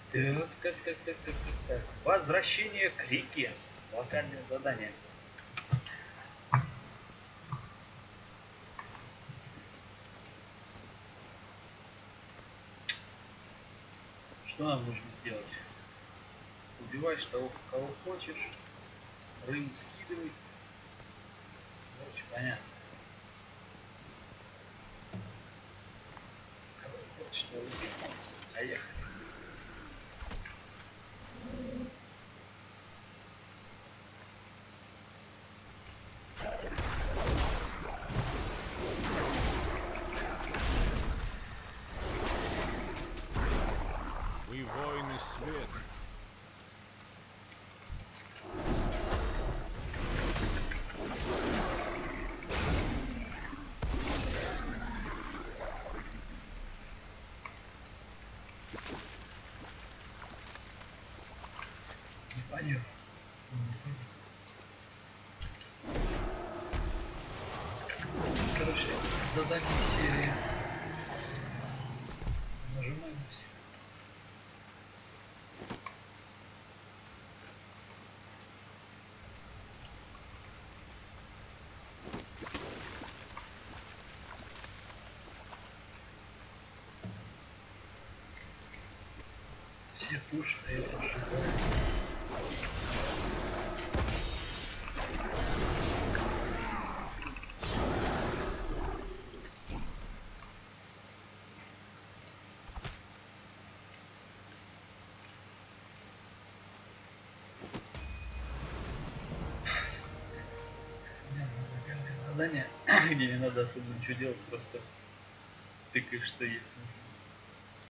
Так. Возвращение к реке. Локальное задание. Что нам нужно сделать? Убиваешь того, кого хочешь. Рыбу скидывай. Короче, понятно. Кого хочешь, того убей. Поехали. Мы воины света. Не понял. Короче, задание серии. Нажимаем все. Все пушат, а я пошибаю. Задание, где не надо особо ничего делать, просто тыкаешь, что есть.